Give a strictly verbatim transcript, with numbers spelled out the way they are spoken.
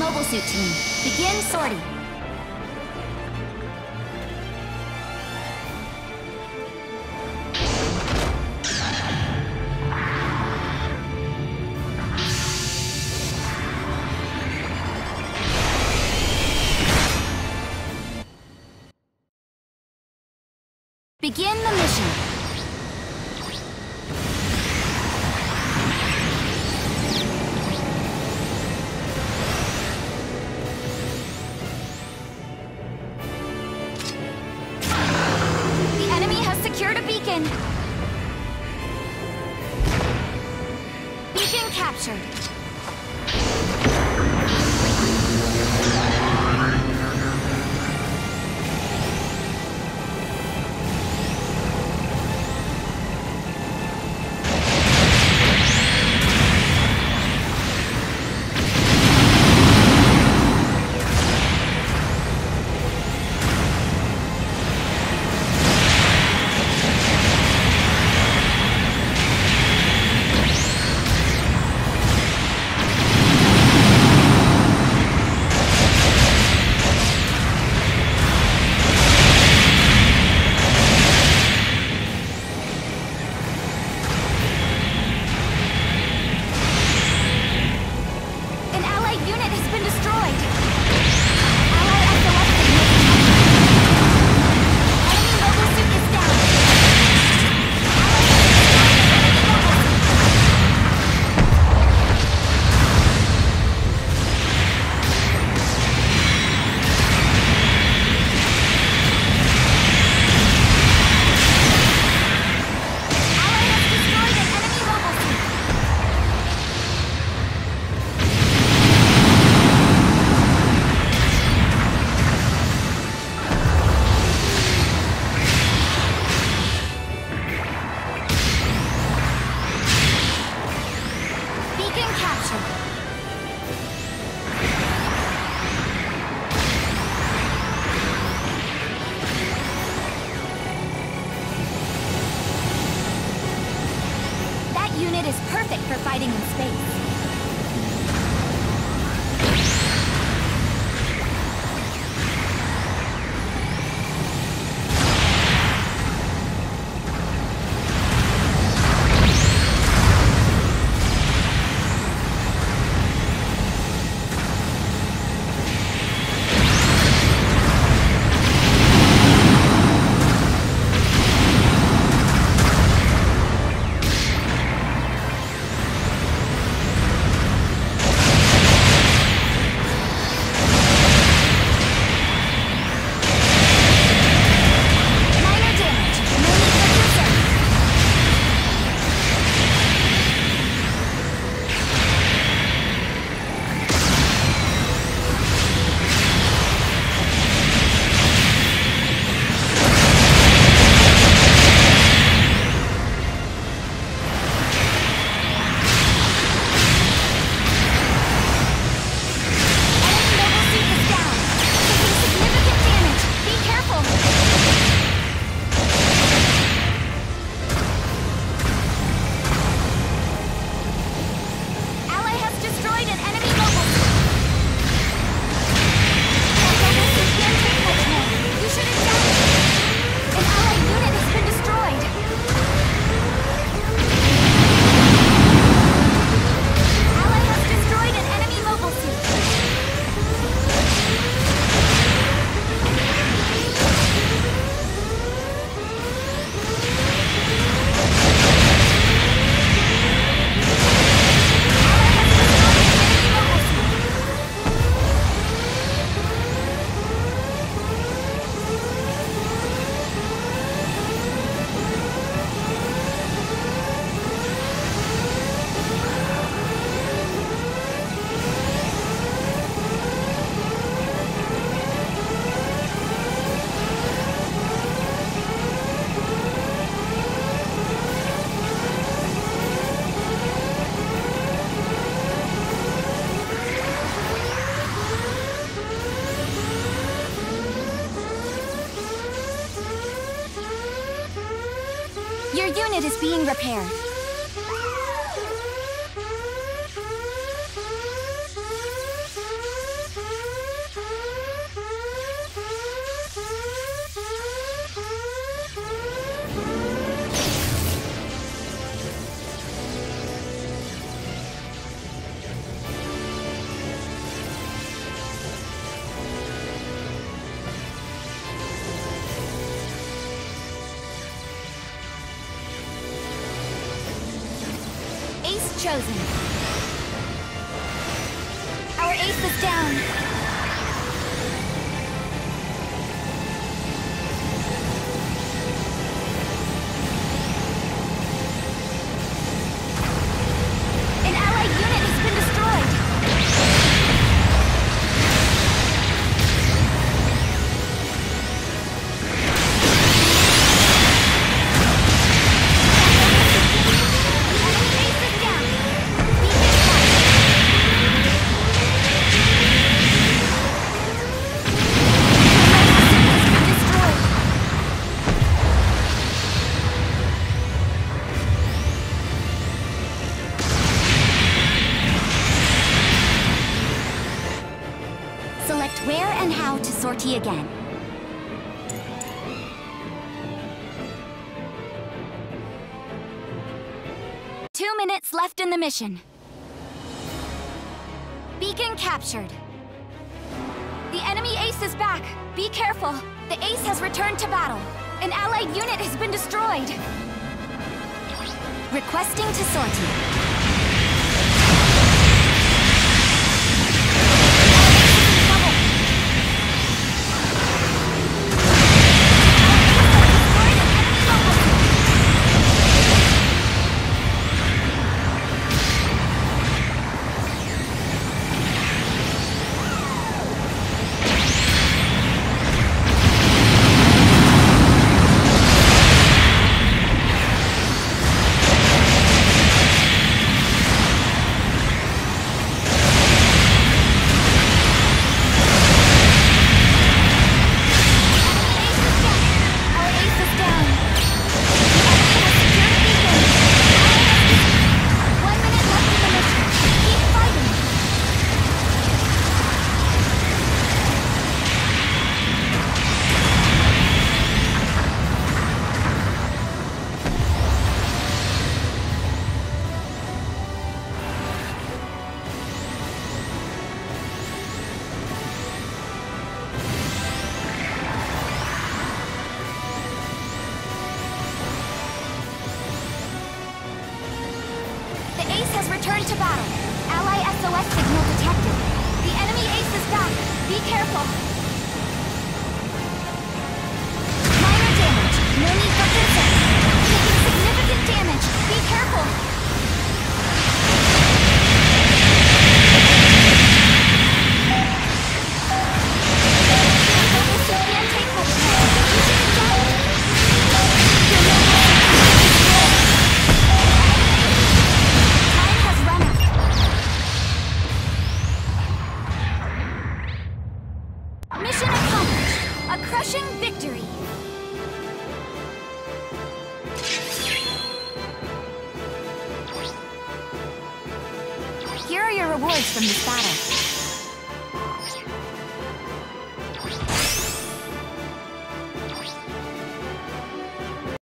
mobile suit team, begin sortie. Begin the mission. The enemy has secured a beacon. Beacon captured. Unit is perfect for fighting in space. Your unit is being repaired. chosen. Our ace is down. An allied unit has been destroyed. Select where and how to sortie again. Two minutes left in the mission. Beacon captured. The enemy ace is back. Be careful. The ace has returned to battle. An allied unit has been destroyed. Requesting to sortie. Return to battle. Ally S O S signal detected. The enemy ace is back. Be careful. Minor damage. No need for concern. Taking significant damage. Be careful. Mission accomplished! A crushing victory! Here are your rewards from this battle.